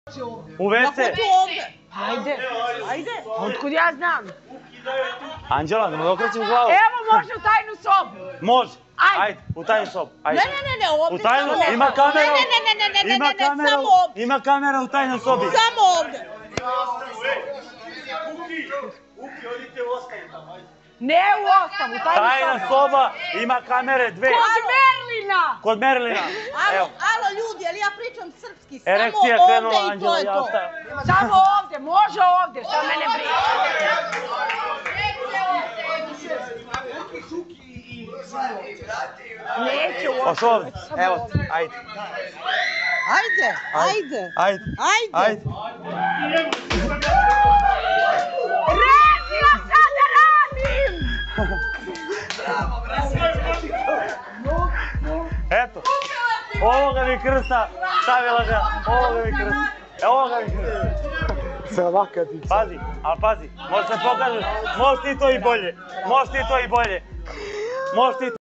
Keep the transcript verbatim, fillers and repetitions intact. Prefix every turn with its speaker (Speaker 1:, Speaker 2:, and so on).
Speaker 1: U ve ce?
Speaker 2: Ja hoću ovde.
Speaker 3: Ajde,
Speaker 2: Ajde.
Speaker 3: otkud ja znam?
Speaker 1: Anđela, ne okrećeš glavu.
Speaker 3: Evo može u tajnu sobu.
Speaker 1: Može.
Speaker 3: Ajde.
Speaker 1: Ajde, u tajnu sobu. Ajde.
Speaker 2: Ne, ne, ne, ne, ovde
Speaker 1: U tajnu,
Speaker 2: samo ovde.
Speaker 1: ima kamera.
Speaker 2: Ne, ne, ne, ne, ne, ne,
Speaker 1: Ima
Speaker 2: ne, ne,
Speaker 1: kamera,
Speaker 2: samo ovde.
Speaker 1: ima kamera u tajnoj sobi.
Speaker 2: Samo ovde.
Speaker 3: Ne u ostavu, tajnu
Speaker 1: Tajna
Speaker 3: sobu.
Speaker 1: soba, ima kamere dve.
Speaker 3: Kod Merlina!
Speaker 1: Kod Merlina.
Speaker 2: Alo,
Speaker 1: Evo.
Speaker 2: alo ljudi, ali ja pričam srpski, samo
Speaker 1: Erekcija
Speaker 2: ovde
Speaker 1: krenula,
Speaker 2: i to
Speaker 1: Anđela,
Speaker 2: je
Speaker 1: ja
Speaker 2: to.
Speaker 1: ostajem.
Speaker 3: Samo ovde, može ovde, šta mene briga. Neće u
Speaker 1: Oš ovde,
Speaker 3: samo
Speaker 1: evo
Speaker 3: ovde.
Speaker 1: ti, ajde.
Speaker 2: Ajde, ajde.
Speaker 1: Ajde.
Speaker 2: Ajde.
Speaker 1: Ajde.
Speaker 3: Rekla sam da radim!
Speaker 1: Eto. Ovoga mi krsta, stavila ga, ovoga mi krsta. Evo ovoga mi krsta.
Speaker 4: Zavaka ti.
Speaker 1: Pazi, ali pazi, možeš se pokažeš, možeš ti to i bolje. Možeš ti to i bolje. Možeš ti